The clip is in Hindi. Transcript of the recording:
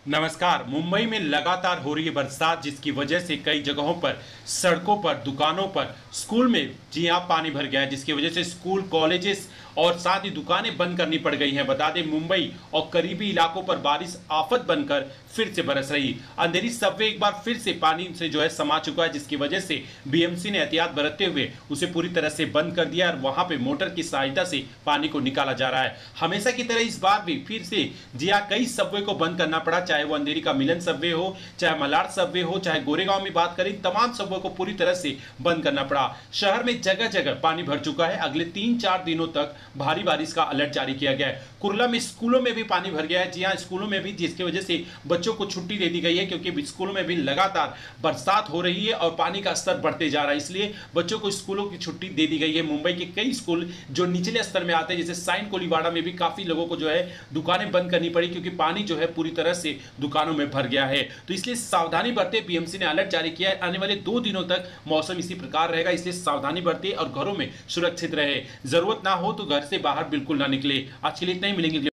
नमस्कार। मुंबई में लगातार हो रही है बरसात, जिसकी वजह से कई जगहों पर सड़कों पर, दुकानों पर, स्कूल में जी हाँ पानी भर गया है, जिसकी वजह से स्कूल, कॉलेजेस और साथ ही दुकानें बंद करनी पड़ गई हैं। बता दें, मुंबई और करीबी इलाकों पर बारिश आफत बनकर फिर से बरस रही। अंधेरी सबवे एक बार फिर से पानी से जो है समा चुका है, जिसकी वजह से बीएमसी ने एहतियात बरतते हुए उसे पूरी तरह से बंद कर दिया और वहां पे मोटर की सहायता से पानी को निकाला जा रहा है। हमेशा की तरह इस बार भी फिर से जी हाँ कई सबवे को बंद करना पड़ा, चाहे वो अंधेरी का मिलन सबवे हो, चाहे मलाड सबवे हो, चाहे गोरेगांव में बात करें, तमाम सबवे को पूरी तरह से बंद करना पड़ा। शहर में जगह जगह पानी भर चुका है। अगले 3-4 दिनों तक भारी बारिश का अलर्ट जारी किया गया है। कुर्ला में स्कूलों में भी पानी भर गया है। जी हां, स्कूलों में भी, जिसकी वजह से बच्चों को छुट्टी दे दी गई है, क्योंकि स्कूलों में भी लगातार बरसात हो रही है और पानी का स्तर बढ़ते जा रहा है। इसलिए बच्चों को स्कूलों की छुट्टी दे दी गई है। मुंबई के कई स्कूल जो निचले स्तर में आते हैं, जैसे साइन कोलीवाड़ा में भी काफी लोगों को जो है दुकानें बंद करनी पड़ी, क्योंकि पानी जो है पूरी तरह से दुकानों में भर गया है। तो इसलिए सावधानी बरते। बीएमसी ने अलर्ट जारी किया है। आने वाले 2 दिनों तक मौसम इसी प्रकार रहेगा, इसलिए सावधानी बरते और घरों में सुरक्षित रहे। जरूरत ना हो तो घर से बाहर बिल्कुल ना निकले। आज के लिए इतना ही। मिलेंगे।